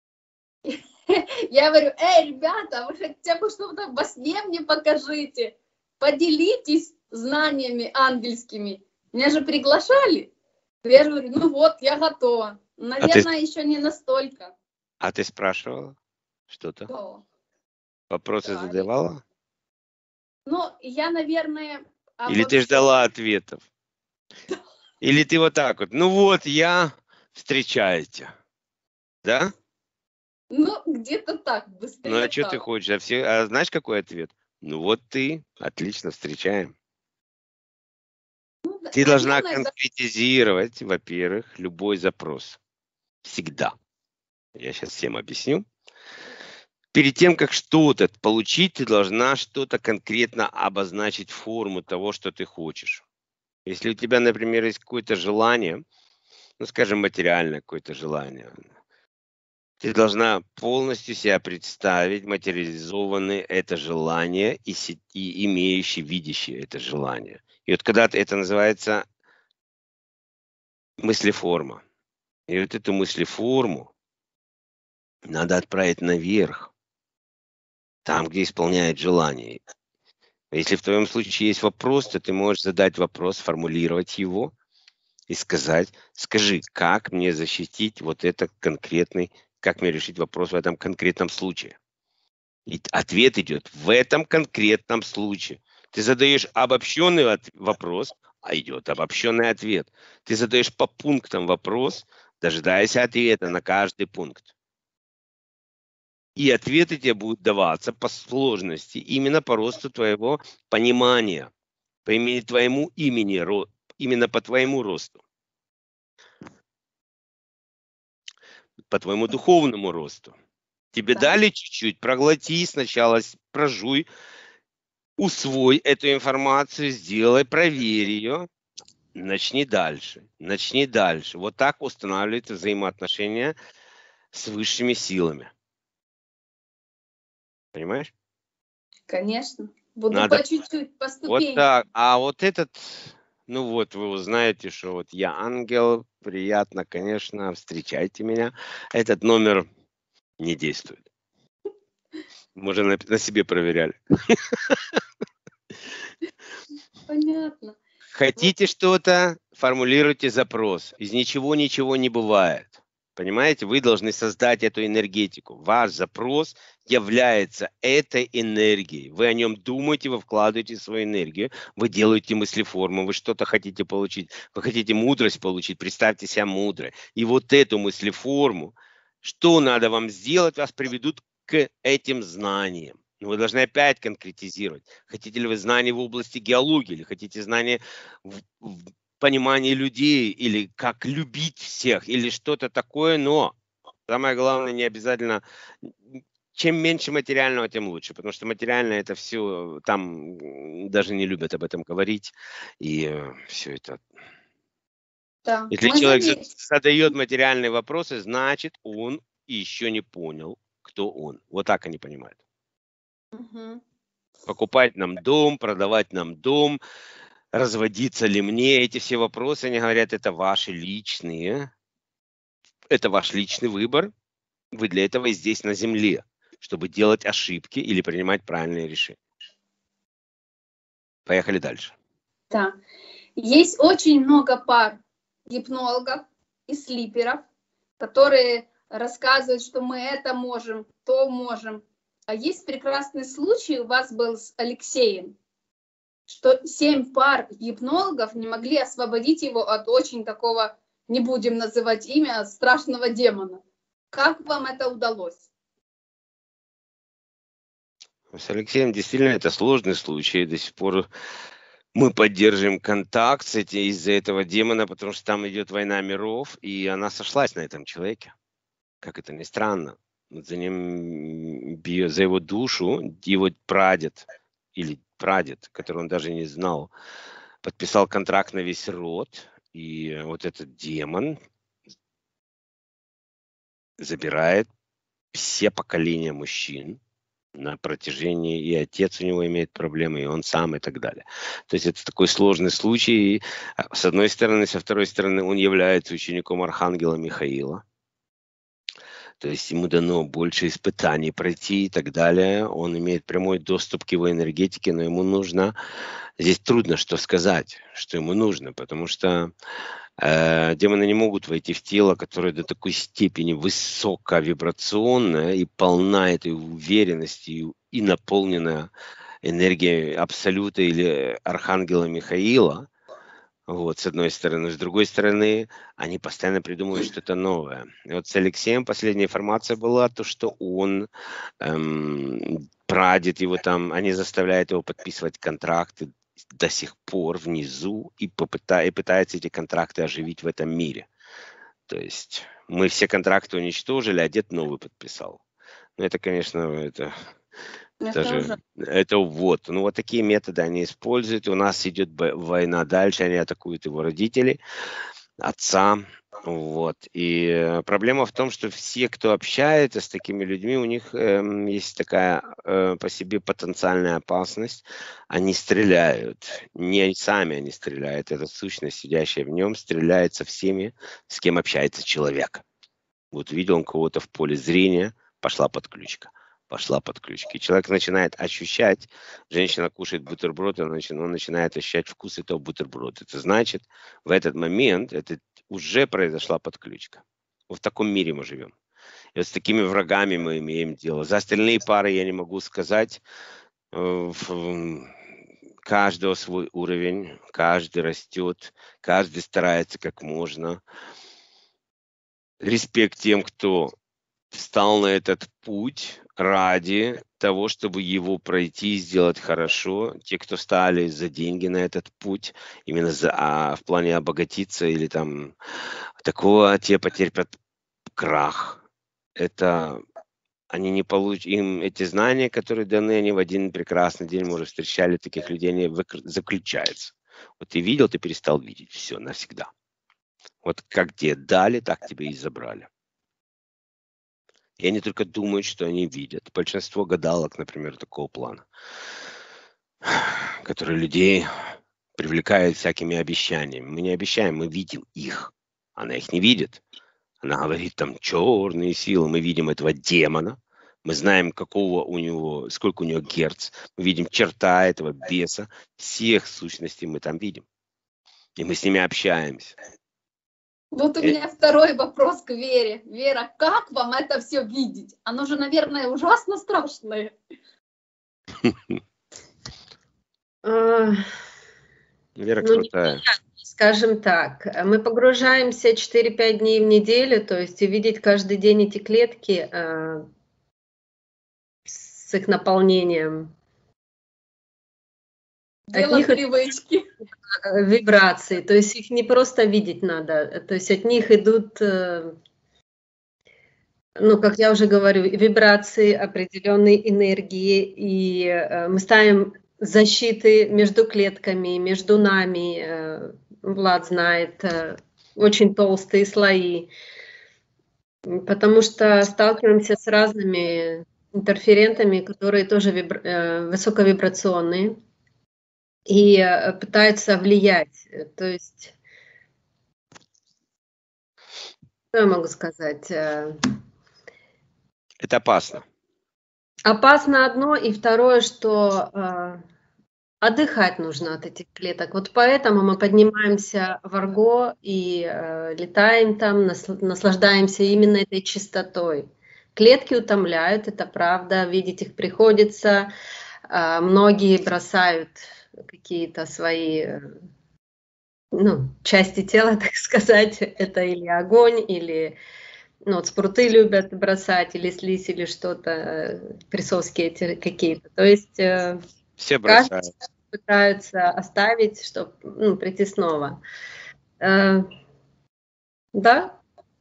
Я говорю, эй, ребята, вы хотя бы что-то во сне мне покажите. Поделитесь знаниями ангельскими. Меня же приглашали. Я же говорю, ну вот, я готова. А ты, Наверное, еще не настолько. а ты спрашивала что-то? Да, Вопросы да. задавала? Ну, я, наверное, Или ты обобщу. ждала ответов? Или ты вот так вот, ну вот я, встречаете. Да? Ну, где-то так, Ну быстрее а что ты так. хочешь? А, все, а знаешь, какой ответ? Ну вот ты, отлично, встречаем. Ну, да, Ты должна наверное, да. конкретизировать, во-первых, любой запрос. Всегда. Я сейчас всем объясню. Перед тем, как что-то получить, ты должна что-то конкретно обозначить форму того, что ты хочешь. Если у тебя, например, есть какое-то желание, ну, скажем, материальное какое-то желание, ты должна полностью себя представить, материализованное это желание и, си- и имеющий, видящий это желание. И вот когда ты- это называется мыслеформа. И вот эту мыслеформу надо отправить наверх, там, где исполняет желание. Если в твоем случае есть вопрос, то ты можешь задать вопрос, формулировать его и сказать, скажи, как мне защитить вот этот конкретный, как мне решить вопрос в этом конкретном случае. И ответ идет в этом конкретном случае. Ты задаешь обобщенный от- вопрос, а идет обобщенный ответ. Ты задаешь по пунктам вопрос, дожидаясь ответа на каждый пункт. И ответы тебе будут даваться по сложности, именно по росту твоего понимания, по имени твоему имени, ро- именно по твоему росту, по твоему духовному росту. Тебе Да. дали чуть-чуть, проглоти сначала, с- прожуй, усвой эту информацию, сделай, проверь ее, начни дальше, начни дальше. Вот так устанавливаются взаимоотношения с высшими силами. Понимаешь? Конечно. Буду Надо по чуть-чуть, по вот ступенькам. так. А вот этот, ну вот, вы узнаете, что вот я ангел, приятно, конечно, встречайте меня. Этот номер не действует. Мы уже на, на себе проверяли. Понятно. Хотите что-то, формулируйте запрос. Из ничего ничего не бывает. Понимаете, вы должны создать эту энергетику. Ваш запрос является этой энергией. Вы о нем думаете, вы вкладываете свою энергию, вы делаете мыслеформу, вы что-то хотите получить, вы хотите мудрость получить, представьте себя мудрой. И вот эту мыслеформу, что надо вам сделать, вас приведут к этим знаниям. Но вы должны опять конкретизировать. Хотите ли вы знания в области геологии, или хотите знания в, в понимании людей, или как любить всех, или что-то такое, но самое главное, не обязательно, чем меньше материального, тем лучше, потому что материальное это все, там м, даже не любят об этом говорить, и э, все это. Да. Если Мы человек за- заметили. задает материальные вопросы, значит, он еще не понял, кто он. Вот так они понимают. Мгм. Покупать нам дом, продавать нам дом, разводиться ли мне, эти все вопросы, они говорят, это ваши личные, это ваш личный выбор, вы для этого и здесь на земле, чтобы делать ошибки или принимать правильные решения. Поехали дальше. Да. Есть очень много пар гипнологов и слиперов, которые рассказывают, что мы это можем, то можем. А есть прекрасный случай, у вас был с Алексеем, что семь пар гипнологов не могли освободить его от очень такого, не будем называть имя, страшного демона. Как вам это удалось? С Алексеем действительно это сложный случай. До сих пор мы поддерживаем контакт с эти, из-за этого демона, потому что там идет война миров, и она сошлась на этом человеке. Как это ни странно. За ним бьет, за его душу его прадед или прадед, который он даже не знал, подписал контракт на весь род, и вот этот демон забирает все поколения мужчин на протяжении, и отец у него имеет проблемы, и он сам, и так далее. То есть это такой сложный случай, и, с одной стороны, со второй стороны, он является учеником Архангела Михаила. То есть ему дано больше испытаний пройти и так далее. Он имеет прямой доступ к его энергетике, но ему нужно... Здесь трудно что сказать, что ему нужно, потому что э, демоны не могут войти в тело, которое до такой степени высоковибрационное и полна этой уверенности и, и наполнена энергией Абсолюта или Архангела Михаила. Вот, с одной стороны. С другой стороны, они постоянно придумывают что-то новое. И вот с Алексеем последняя информация была, то, что он, эм, прадед его там, они заставляют его подписывать контракты до сих пор внизу и, попыта, и пытаются эти контракты оживить в этом мире. То есть мы все контракты уничтожили, а дед новый подписал. Ну, это, конечно, это... Это, же, это вот. Ну, вот такие методы они используют. У нас идет война дальше, они атакуют его родителей, отца. Вот. И проблема в том, что все, кто общается с такими людьми, у них э, есть такая э, по себе потенциальная опасность. Они стреляют. Не сами они стреляют. Эта сущность, сидящая в нем, стреляет со всеми, с кем общается человек. Вот видел он кого-то в поле зрения, пошла подключка. Пошла подключка. И человек начинает ощущать, женщина кушает бутерброд, он начинает ощущать вкус этого бутерброда. Это значит, в этот момент это уже произошла подключка. Вот в таком мире мы живем. И вот с такими врагами мы имеем дело. За остальные пары я не могу сказать. Каждого свой уровень, каждый растет, каждый старается как можно. Респект тем, кто встал на этот путь ради того, чтобы его пройти и сделать хорошо. Те, кто стали за деньги на этот путь, именно за, а, в плане обогатиться или там такого, те потерпят крах. Это они не получат, им эти знания, которые даны, они в один прекрасный день, мы уже встречали таких людей, они заключаются. Вот ты видел, ты перестал видеть. Все, навсегда. Вот как тебе дали, так тебе и забрали. И они только думают, что они видят. Большинство гадалок, например, такого плана, которые людей привлекают всякими обещаниями. Мы не обещаем, мы видим их. Она их не видит. Она говорит, там, черные силы. Мы видим этого демона. Мы знаем, какого у него, сколько у него герц. Мы видим черта этого беса. Всех сущностей мы там видим. И мы с ними общаемся. Вот у меня второй вопрос к Вере. Вера, как вам это все видеть? Оно же, наверное, ужасно страшное. Вера крутая. Скажем так, мы погружаемся четыре-пять дней в неделю, то есть увидеть каждый день эти клетки с их наполнением. Дело привычки. Вибрации, то есть их не просто видеть надо, то есть от них идут, ну, как я уже говорю, вибрации, определенные энергии, и мы ставим защиты между клетками, между нами, Влад знает, очень толстые слои, потому что сталкиваемся с разными интерферентами, которые тоже вибра- э, высоковибрационные и э, пытаются влиять. То есть, что я могу сказать? Э, Это опасно. Опасно одно, и второе, что э, отдыхать нужно от этих клеток. Вот поэтому мы поднимаемся в Арго и э, летаем там, нас- наслаждаемся именно этой чистотой. Клетки утомляют, это правда, видеть их приходится. Э, многие бросают какие-то свои э, ну, части тела, так сказать. Это или огонь, или ну, вот спруты любят бросать, или слизь, или что-то, э, присоски эти какие-то. То есть э, Все каждый бросают. пытаются оставить, чтобы ну, прийти снова. Э, да,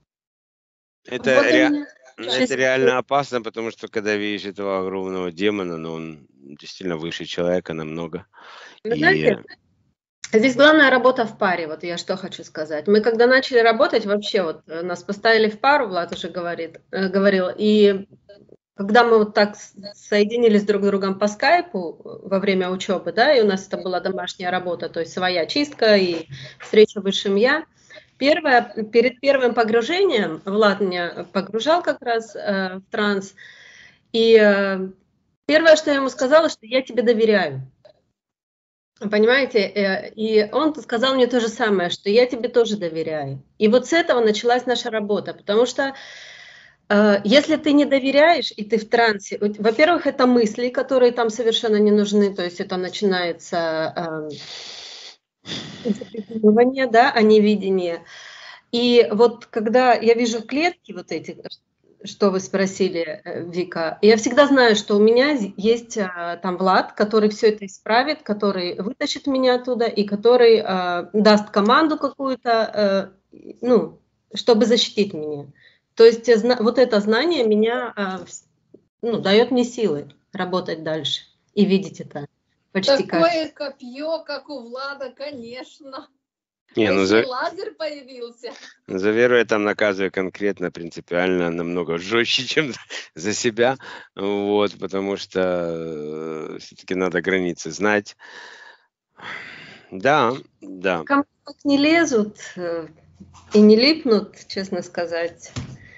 Это, Вот у ре- меня... это реально опасно, потому что когда видишь этого огромного демона, но он действительно выше человека намного. вы И знаете, здесь главная работа в паре, вот я что хочу сказать. Мы когда начали работать, вообще вот э, нас поставили в пару, Влад уже говорит, э, говорил, и когда мы вот так с- соединились друг с другом по скайпу э, во время учебы, да, и у нас это была домашняя работа, то есть своя чистка и встреча в высшем я. Первое, перед первым погружением Влад меня погружал как раз э, в транс, и э, первое, что я ему сказала, что я тебе доверяю. Понимаете, э, и он сказал мне то же самое, что я тебе тоже доверяю. И вот с этого началась наша работа, потому что э, если ты не доверяешь и ты в трансе, вот, во-первых, это мысли, которые там совершенно не нужны, то есть это начинается э, запределывание, да, а не видение. И вот когда я вижу клетки вот эти, что вы спросили, э, Вика, я всегда знаю, что у меня з- есть а, там Влад, который все это исправит, который вытащит меня оттуда и который а, даст команду какую-то, э, ну, чтобы защитить меня. То есть э, зна- вот это знание меня а, вс- ну, дает мне силы работать дальше и видеть это почти каждый. Такое копье, как у Влада, конечно. не, А ну еще за, и лазер появился. за веру я там наказываю конкретно, принципиально, намного жестче, чем за себя. Вот, потому что все-таки надо границы знать. Да, да. Ко мне так не лезут э, и не липнут, честно сказать.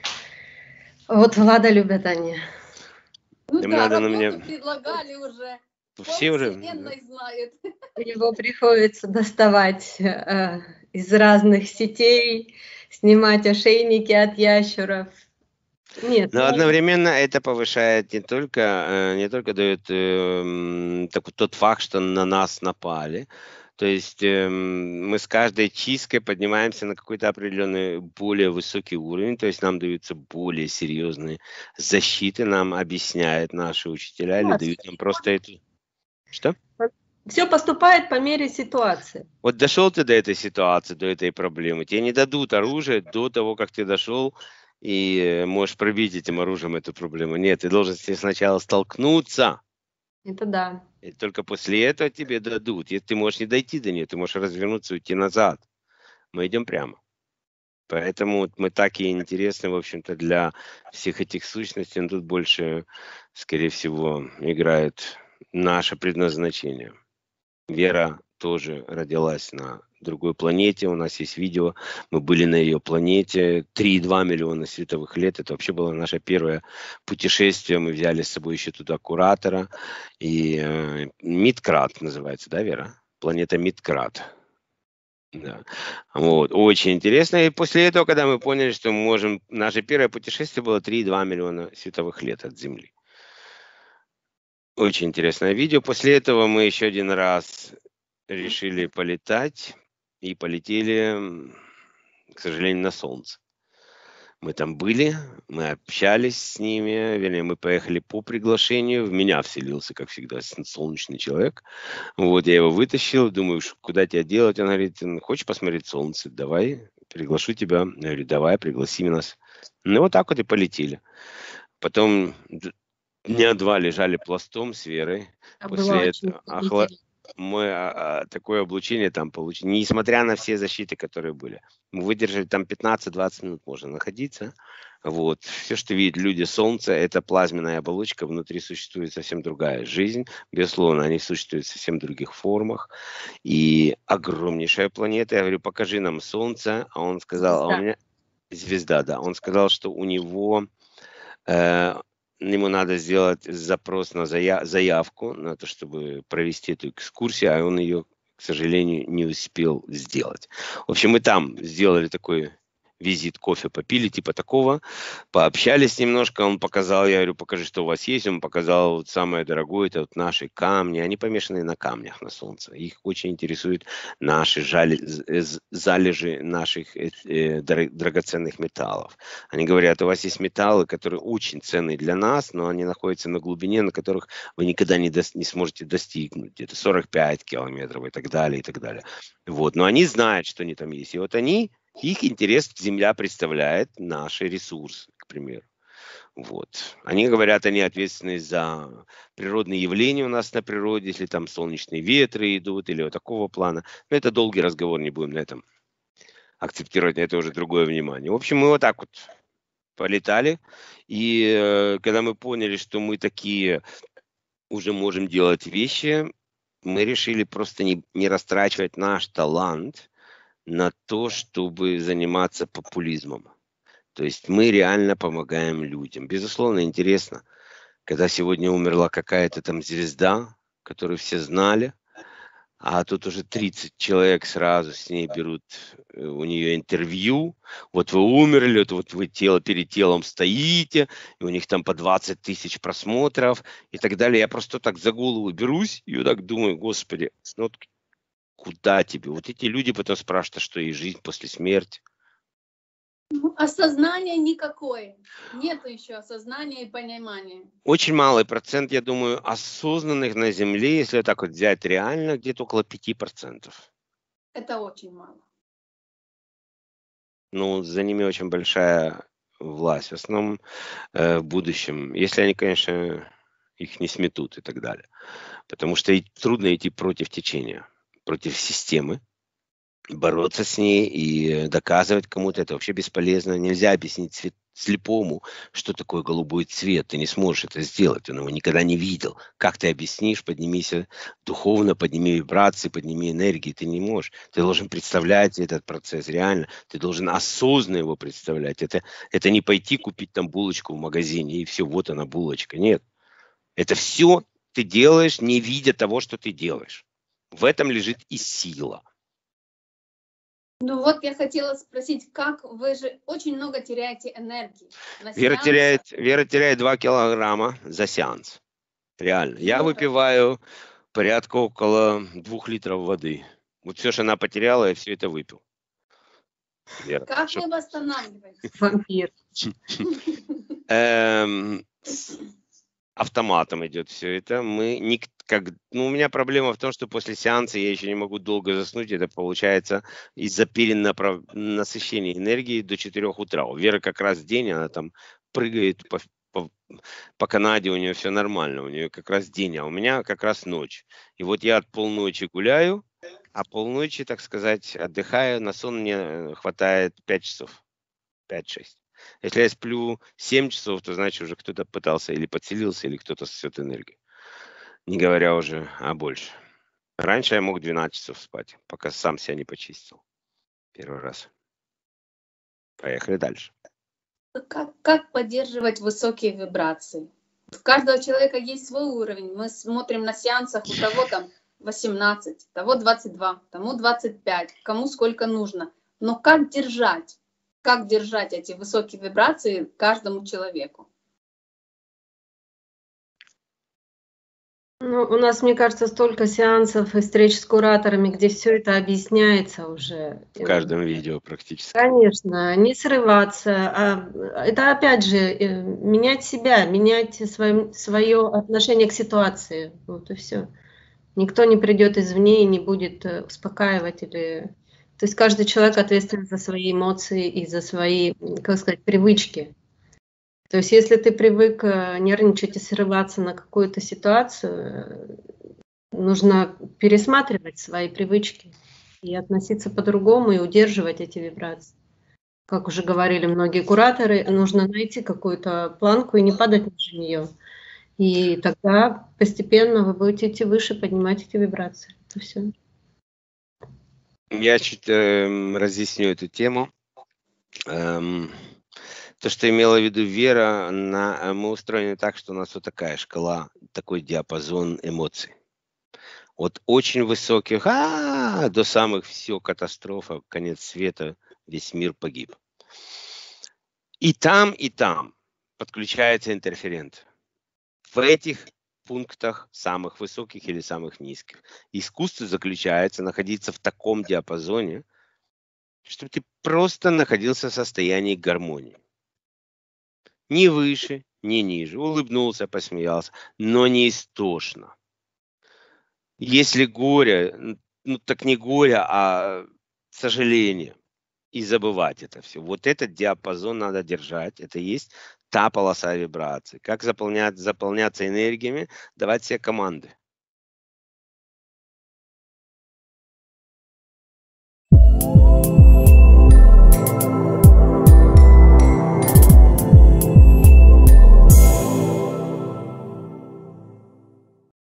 Вот Влада любят они. Ну Им да, надо на работу мне... предлагали уже. Все уже... Полвселенной знает. Его приходится доставать э, из разных сетей, снимать ошейники от ящеров. Нет, Но ну, одновременно это повышает не только, э, не только дает эм, так, тот факт, что на нас напали. То есть эм, мы с каждой чисткой поднимаемся на какой-то определенный более высокий уровень, то есть нам даются более серьезные защиты, нам объясняют наши учителя или да, дают нам просто эту... Что? все поступает по мере ситуации. Вот дошел ты до этой ситуации, до этой проблемы, тебе не дадут оружие до того, как ты дошел и э, можешь пробить этим оружием эту проблему. Нет, ты должен с ней сначала столкнуться, Это да. и только после этого тебе дадут. Если ты можешь не дойти до нее, ты можешь развернуться и уйти назад. Мы идем прямо. Поэтому вот мы так и интересны, в общем-то, для всех этих сущностей. Но тут больше, скорее всего, играет наше предназначение. Вера тоже родилась на другой планете. У нас есть видео. Мы были на ее планете. три и два миллиона световых лет. Это вообще было наше первое путешествие. Мы взяли с собой еще туда куратора. И э, Мидкрат называется, да, Вера? Планета Мидкрат. Да. Вот. Очень интересно. И после этого, когда мы поняли, что мы можем... Наше первое путешествие было три и два миллиона световых лет от Земли. Очень интересное видео. После этого мы еще один раз решили полетать и полетели, м, к сожалению, на Солнце. Мы там были, мы общались с ними, вернее, мы поехали по приглашению. В меня вселился, как всегда, с- солнечный человек. Вот, я его вытащил, думаю, ш- куда тебя делать? Он говорит, «М, хочешь посмотреть Солнце? Давай, приглашу тебя. Я говорю, давай, пригласи нас. Ну, вот так вот и полетели. Потом д- дня два лежали пластом с Верой. Это было После очень этого охла- интересно. мы а, а, такое облучение там получили, несмотря на все защиты, которые были. Мы выдержали там пятнадцать-двадцать минут можно находиться. Вот. Все, что видят люди Солнца, это плазменная оболочка, внутри существует совсем другая жизнь. Безусловно, они существуют в совсем других формах. И огромнейшая планета. Я говорю, покажи нам Солнце. А он сказал, а у меня звезда, да. Он сказал, что у него... Э, ему надо сделать запрос на зая- заявку на то, чтобы провести эту экскурсию, а он ее, к сожалению, не успел сделать. В общем, мы там сделали такой визит, кофе попили, типа такого, пообщались немножко, он показал, я говорю, покажи, что у вас есть, он показал вот самое дорогое, это вот наши камни, они помешаны на камнях на Солнце, их очень интересуют наши жали, залежи наших э, драгоценных металлов. Они говорят, у вас есть металлы, которые очень ценные для нас, но они находятся на глубине, на которых вы никогда не, до, не сможете достигнуть, где-то сорок пять километров и так далее, и так далее. Вот, но они знают, что они там есть, и вот они их интерес Земля представляет наши ресурсы, к примеру. Вот. Они говорят, они ответственны за природные явления у нас на природе, если там солнечные ветры идут или вот такого плана. Но это долгий разговор, не будем на этом акцептировать, это уже другое внимание. В общем, мы вот так вот полетали. И э, когда мы поняли, что мы такие уже можем делать вещи, мы решили просто не, не растрачивать наш талант на то, чтобы заниматься популизмом. То есть мы реально помогаем людям. Безусловно, интересно, когда сегодня умерла какая-то там звезда, которую все знали, а тут уже тридцать человек сразу с ней берут у нее интервью. Вот вы умерли, вот, вот вы тело перед телом стоите, и у них там по двадцать тысяч просмотров и так далее. Я просто так за голову берусь и вот так думаю, господи, ну вот куда тебе? Вот эти люди потом спрашивают, что и жизнь после смерти. Осознания никакое. Нету еще осознания и понимания. Очень малый процент, я думаю, осознанных на Земле, если так вот взять реально, где-то около пяти процентов. Это очень мало. Ну, за ними очень большая власть. В основном э, в будущем, если они, конечно, их не сметут и так далее. Потому что трудно идти против течения, против системы, бороться с ней и доказывать кому-то, это вообще бесполезно. Нельзя объяснить цвет, слепому, что такое голубой цвет. Ты не сможешь это сделать, он его никогда не видел. Как ты объяснишь? Поднимись духовно, подними вибрации, подними энергии. Ты не можешь. Ты должен представлять этот процесс реально. Ты должен осознанно его представлять. Это, это не пойти купить там булочку в магазине и все, вот она булочка. Нет. Это все ты делаешь, не видя того, что ты делаешь. В этом лежит и сила. Ну вот я хотела спросить, как вы же очень много теряете энергии. Вера теряет, Вера теряет два килограмма за сеанс. Реально. Я ну, выпиваю порядка около двух литров воды. Вот все, что она потеряла, я все это выпил. Вера, как что... вы восстанавливаете? Вампир. Автоматом идет все это. Мы не как, ну, у меня проблема в том, что после сеанса я еще не могу долго заснуть. Это получается из-за перенасыщения энергии до четырёх утра. У Веры как раз день, она там прыгает по, по, по Канаде, у нее все нормально. У нее как раз день, а у меня как раз ночь. И вот я от полночи гуляю, а полночи, так сказать, отдыхаю. На сон мне хватает пять часов. пять-шесть. Если я сплю семь часов, то значит уже кто-то пытался или подселился, или кто-то сосет энергию. Не говоря уже о больше. Раньше я мог двенадцать часов спать, пока сам себя не почистил. Первый раз. Поехали дальше. Как, как поддерживать высокие вибрации? У каждого человека есть свой уровень. Мы смотрим на сеансах, у того там восемнадцать, того двадцать два, тому двадцать пять, кому сколько нужно. Но как держать? Как держать эти высокие вибрации каждому человеку? Ну, у нас, мне кажется, столько сеансов и встреч с кураторами, где все это объясняется уже. В каждом видео практически. Конечно, не срываться. А это, опять же, менять себя, менять свое, свое отношение к ситуации. Вот и все. Никто не придет извне и не будет успокаивать или... То есть каждый человек ответственен за свои эмоции и за свои, как сказать, привычки. То есть если ты привык нервничать и срываться на какую-то ситуацию, нужно пересматривать свои привычки и относиться по-другому, и удерживать эти вибрации. Как уже говорили многие кураторы, нужно найти какую-то планку и не падать ниже нее. И тогда постепенно вы будете идти выше, поднимать эти вибрации. Это все. Я чуть э, разъясню эту тему. Эм, то, что имела в виду Вера, на, мы устроены так, что у нас вот такая шкала, такой диапазон эмоций. От очень высоких, а, до самых все, катастрофа, конец света, весь мир погиб. И там, и там подключается интерферент. В этих пунктах самых высоких или самых низких. Искусство заключается находиться в таком диапазоне, чтобы ты просто находился в состоянии гармонии. Ни выше, ни ниже. Улыбнулся, посмеялся, но не истошно. Если горе, ну так не горе, а сожаление. И забывать это все. Вот этот диапазон надо держать. Это есть та полоса вибраций. Как заполнять, заполняться энергиями, давать себе команды.